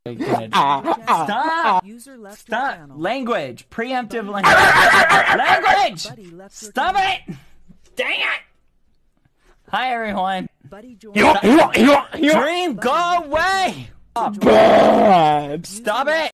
Stop! Stop! Language! Preemptive language! Language! Stop it! Dang it! Hi everyone! Dream, go away! Stop it!